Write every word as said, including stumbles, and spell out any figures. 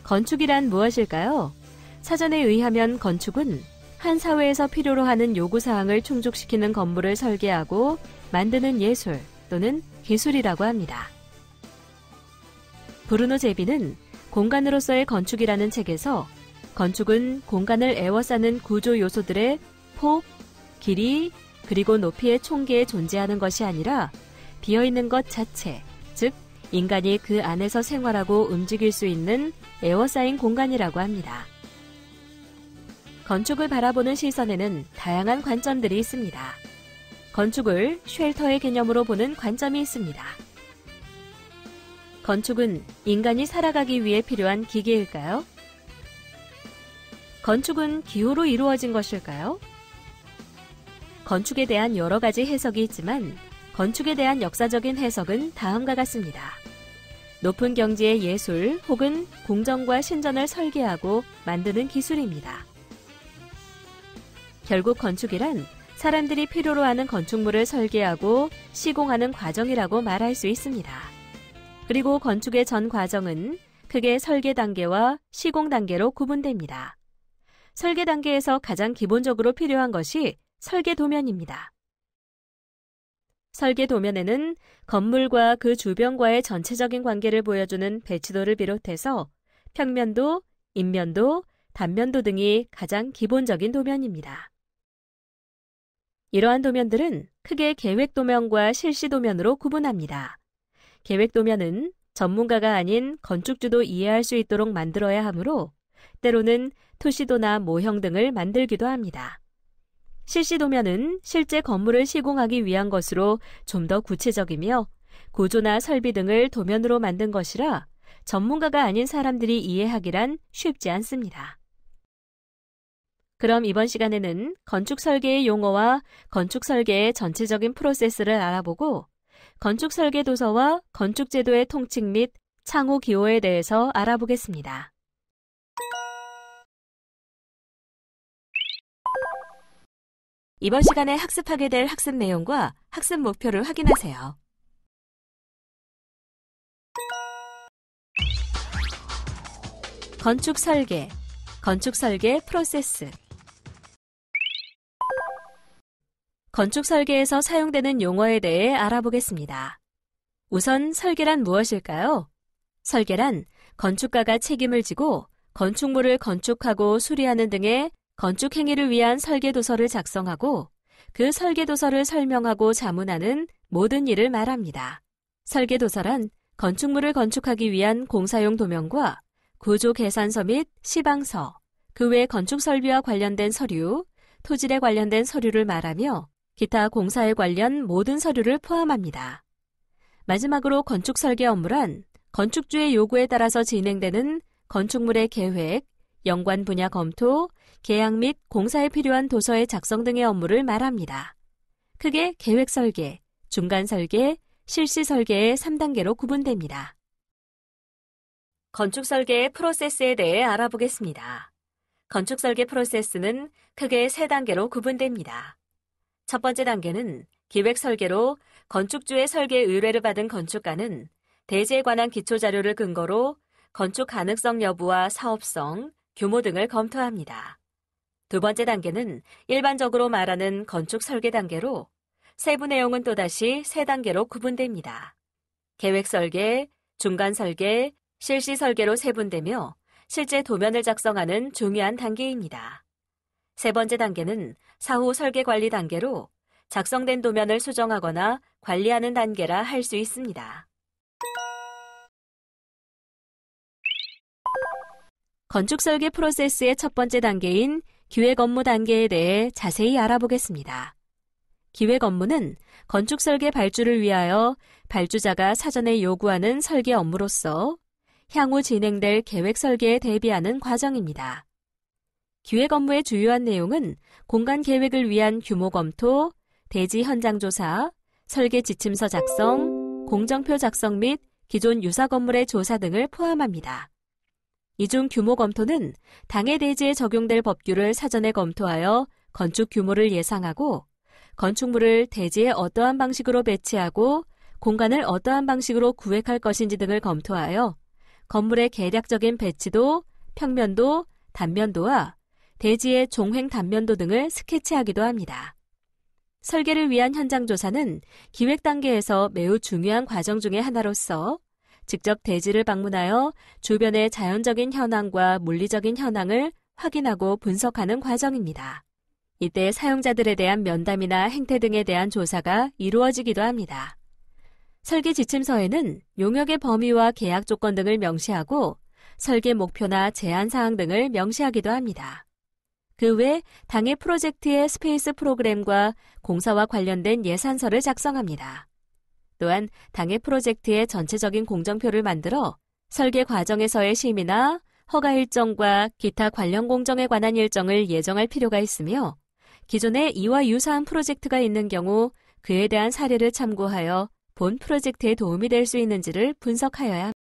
건축이란 무엇일까요? 사전에 의하면 건축은 한 사회에서 필요로 하는 요구사항을 충족시키는 건물을 설계하고 만드는 예술 또는 기술이라고 합니다. 브루노 제비는 공간으로서의 건축이라는 책에서 건축은 공간을 에워싸는 구조 요소들의 폭, 길이, 그리고 높이의 총계에 존재하는 것이 아니라 비어있는 것 자체, 즉 인간이 그 안에서 생활하고 움직일 수 있는 에워싸인 공간이라고 합니다. 건축을 바라보는 시선에는 다양한 관점들이 있습니다. 건축을 쉘터의 개념으로 보는 관점이 있습니다. 건축은 인간이 살아가기 위해 필요한 기계일까요? 건축은 기호로 이루어진 것일까요? 건축에 대한 여러 가지 해석이 있지만 건축에 대한 역사적인 해석은 다음과 같습니다. 높은 경지의 예술 혹은 궁전과 신전을 설계하고 만드는 기술입니다. 결국 건축이란 사람들이 필요로 하는 건축물을 설계하고 시공하는 과정이라고 말할 수 있습니다. 그리고 건축의 전 과정은 크게 설계 단계와 시공 단계로 구분됩니다. 설계 단계에서 가장 기본적으로 필요한 것이 설계 도면입니다. 설계 도면에는 건물과 그 주변과의 전체적인 관계를 보여주는 배치도를 비롯해서 평면도, 인면도, 단면도 등이 가장 기본적인 도면입니다. 이러한 도면들은 크게 계획 도면과 실시 도면으로 구분합니다. 계획 도면은 전문가가 아닌 건축주도 이해할 수 있도록 만들어야 하므로 때로는 투시도나 모형 등을 만들기도 합니다. 실시 도면은 실제 건물을 시공하기 위한 것으로 좀 더 구체적이며 구조나 설비 등을 도면으로 만든 것이라 전문가가 아닌 사람들이 이해하기란 쉽지 않습니다. 그럼 이번 시간에는 건축 설계의 용어와 건축 설계의 전체적인 프로세스를 알아보고 건축 설계 도서와 건축 제도의 통칙 및 창호 기호에 대해서 알아보겠습니다. 이번 시간에 학습하게 될 학습 내용과 학습 목표를 확인하세요. 건축 설계, 건축 설계 프로세스. 건축 설계에서 사용되는 용어에 대해 알아보겠습니다. 우선 설계란 무엇일까요? 설계란 건축가가 책임을 지고 건축물을 건축하고 수리하는 등의 건축 행위를 위한 설계 도서를 작성하고 그 설계 도서를 설명하고 자문하는 모든 일을 말합니다. 설계 도서란 건축물을 건축하기 위한 공사용 도면과 구조 계산서 및 시방서, 그 외 건축 설비와 관련된 서류, 토질에 관련된 서류를 말하며 기타 공사에 관련 모든 서류를 포함합니다. 마지막으로 건축 설계 업무란 건축주의 요구에 따라서 진행되는 건축물의 계획, 연관 분야 검토, 계약 및 공사에 필요한 도서의 작성 등의 업무를 말합니다. 크게 계획 설계, 중간 설계, 실시 설계의 삼 단계로 구분됩니다. 건축 설계의 프로세스에 대해 알아보겠습니다. 건축 설계 프로세스는 크게 세 단계로 구분됩니다. 첫 번째 단계는 기획 설계로 건축주의 설계 의뢰를 받은 건축가는 대지에 관한 기초 자료를 근거로 건축 가능성 여부와 사업성, 규모 등을 검토합니다. 두 번째 단계는 일반적으로 말하는 건축 설계 단계로 세부 내용은 또다시 세 단계로 구분됩니다. 계획 설계, 중간 설계, 실시 설계로 세분되며 실제 도면을 작성하는 중요한 단계입니다. 세 번째 단계는 사후 설계 관리 단계로 작성된 도면을 수정하거나 관리하는 단계라 할 수 있습니다. 건축 설계 프로세스의 첫 번째 단계인 기획 업무 단계에 대해 자세히 알아보겠습니다. 기획 업무는 건축 설계 발주를 위하여 발주자가 사전에 요구하는 설계 업무로서 향후 진행될 계획 설계에 대비하는 과정입니다. 기획 업무의 주요한 내용은 공간 계획을 위한 규모 검토, 대지 현장 조사, 설계 지침서 작성, 공정표 작성 및 기존 유사 건물의 조사 등을 포함합니다. 이 중 규모 검토는 당해 대지에 적용될 법규를 사전에 검토하여 건축 규모를 예상하고 건축물을 대지에 어떠한 방식으로 배치하고 공간을 어떠한 방식으로 구획할 것인지 등을 검토하여 건물의 계략적인 배치도, 평면도, 단면도와 대지의 종횡 단면도 등을 스케치하기도 합니다. 설계를 위한 현장 조사는 기획 단계에서 매우 중요한 과정 중의 하나로서 직접 대지를 방문하여 주변의 자연적인 현황과 물리적인 현황을 확인하고 분석하는 과정입니다. 이때 사용자들에 대한 면담이나 행태 등에 대한 조사가 이루어지기도 합니다. 설계 지침서에는 용역의 범위와 계약 조건 등을 명시하고 설계 목표나 제한 사항 등을 명시하기도 합니다. 그 외 당해 프로젝트의 스페이스 프로그램과 공사와 관련된 예산서를 작성합니다. 또한 당해 프로젝트의 전체적인 공정표를 만들어 설계 과정에서의 심의나 허가 일정과 기타 관련 공정에 관한 일정을 예정할 필요가 있으며 기존에 이와 유사한 프로젝트가 있는 경우 그에 대한 사례를 참고하여 본 프로젝트에 도움이 될 수 있는지를 분석하여야 합니다.